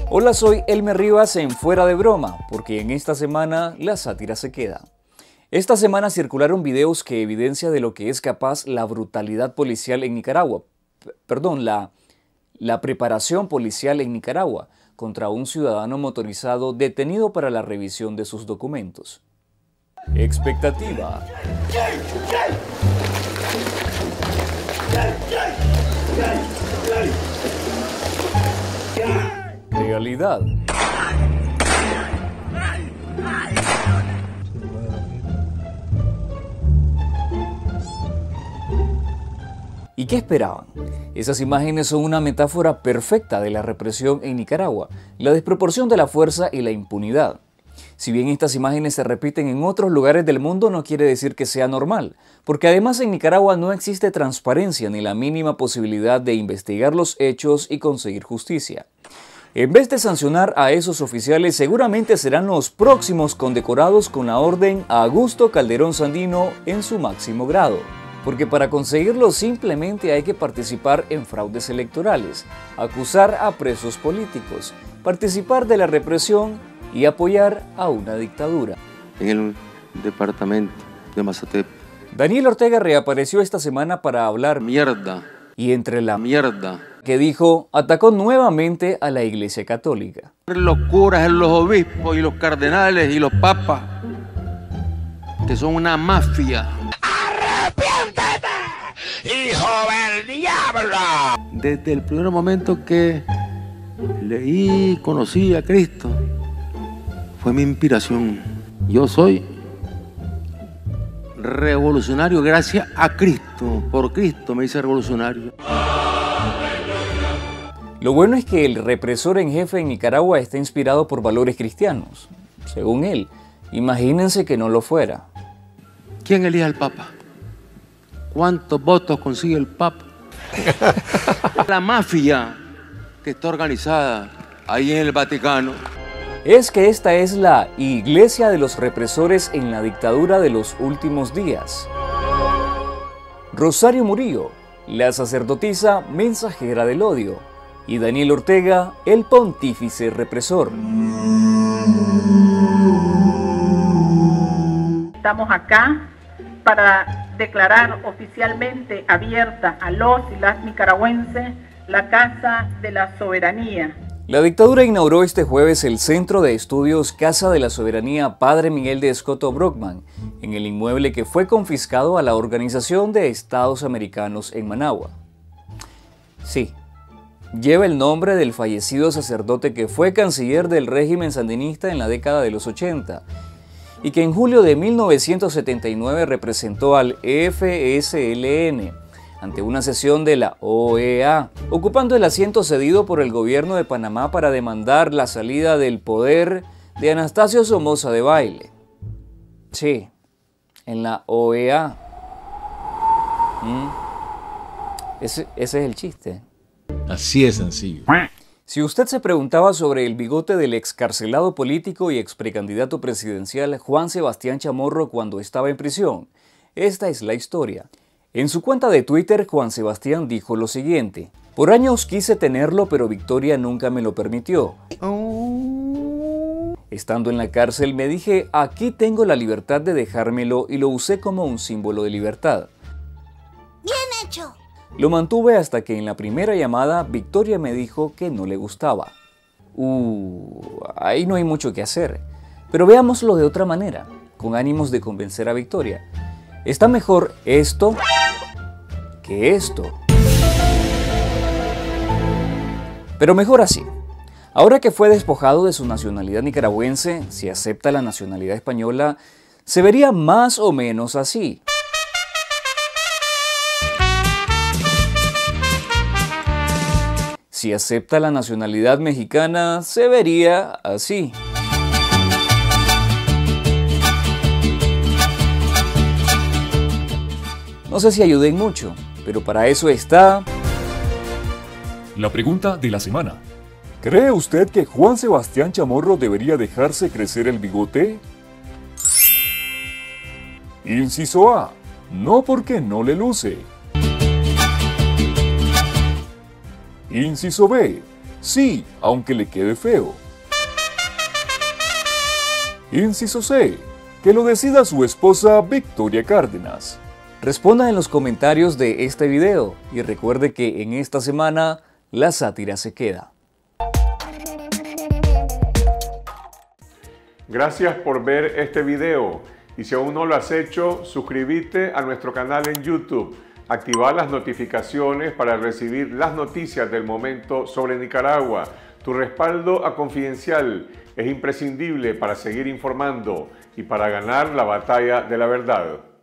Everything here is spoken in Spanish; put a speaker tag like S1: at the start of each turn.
S1: Hola, soy Elmer Rivas en Fuera de Broma, porque en esta semana la sátira se queda. Esta semana circularon videos que evidencian de lo que es capaz la brutalidad policial en Nicaragua. La preparación policial en Nicaragua contra un ciudadano motorizado detenido para la revisión de sus documentos. Expectativa. Realidad. ¿Y qué esperaban? Esas imágenes son una metáfora perfecta de la represión en Nicaragua, la desproporción de la fuerza y la impunidad. Si bien estas imágenes se repiten en otros lugares del mundo, no quiere decir que sea normal, porque además en Nicaragua no existe transparencia ni la mínima posibilidad de investigar los hechos y conseguir justicia. En vez de sancionar a esos oficiales, seguramente serán los próximos condecorados con la orden Augusto Calderón Sandino en su máximo grado. Porque para conseguirlo simplemente hay que participar en fraudes electorales, acusar a presos políticos, participar de la represión y apoyar a una dictadura.
S2: En el departamento de Mazatep.
S1: Daniel Ortega reapareció esta semana para hablar
S2: mierda.
S1: Y entre la
S2: mierda
S1: que dijo, atacó nuevamente a la Iglesia Católica.
S2: Los curas, los obispos y los cardenales y los papas, que son una mafia.
S3: ¡Arrepiéntete, hijo del diablo!
S2: Desde el primer momento que leí y conocí a Cristo, fue mi inspiración. Yo soy revolucionario gracias a Cristo. Por Cristo me hice revolucionario.
S1: Lo bueno es que el represor en jefe en Nicaragua está inspirado por valores cristianos. Según él, imagínense que no lo fuera.
S2: ¿Quién elige al Papa? ¿Cuántos votos consigue el Papa? La mafia que está organizada ahí en el Vaticano.
S1: Es que esta es la iglesia de los represores en la dictadura de los últimos días. Rosario Murillo, la sacerdotisa mensajera del odio, y Daniel Ortega, el pontífice represor.
S4: Estamos acá para declarar oficialmente abierta a los y las nicaragüenses la Casa de la Soberanía.
S1: La dictadura inauguró este jueves el Centro de Estudios Casa de la Soberanía Padre Miguel de Escoto Brockman, en el inmueble que fue confiscado a la Organización de Estados Americanos en Managua. Sí, lleva el nombre del fallecido sacerdote que fue canciller del régimen sandinista en la década de los 80 y que en julio de 1979 representó al FSLN ante una sesión de la OEA, ocupando el asiento cedido por el gobierno de Panamá para demandar la salida del poder de Anastasio Somoza Debayle. Sí, en la OEA. Ese es el chiste.
S5: Así es sencillo.
S1: Si usted se preguntaba sobre el bigote del excarcelado político y exprecandidato presidencial Juan Sebastián Chamorro cuando estaba en prisión, esta es la historia. En su cuenta de Twitter, Juan Sebastián dijo lo siguiente: por años quise tenerlo, pero Victoria nunca me lo permitió. Estando en la cárcel me dije, aquí tengo la libertad de dejármelo y lo usé como un símbolo de libertad.
S6: Bien hecho.
S1: Lo mantuve hasta que en la primera llamada Victoria me dijo que no le gustaba. Ahí no hay mucho que hacer. Pero veámoslo de otra manera, con ánimos de convencer a Victoria. Está mejor esto que esto. Pero mejor así. Ahora que fue despojado de su nacionalidad nicaragüense, si acepta la nacionalidad española, se vería más o menos así. Si acepta la nacionalidad mexicana, se vería así. No sé si ayuden mucho, pero para eso está...
S7: La pregunta de la semana.
S1: ¿Cree usted que Juan Sebastián Chamorro debería dejarse crecer el bigote? Inciso A. No, porque no le luce. Inciso B.
S7: Sí, aunque le quede feo. Inciso C. Que lo decida su esposa Victoria Cárdenas.
S1: Responda en los comentarios de este video y recuerde que en esta semana la sátira se queda.
S8: Gracias por ver este video y si aún no lo has hecho, suscríbete a nuestro canal en YouTube, activar las notificaciones para recibir las noticias del momento sobre Nicaragua. Tu respaldo a Confidencial es imprescindible para seguir informando y para ganar la batalla de la verdad.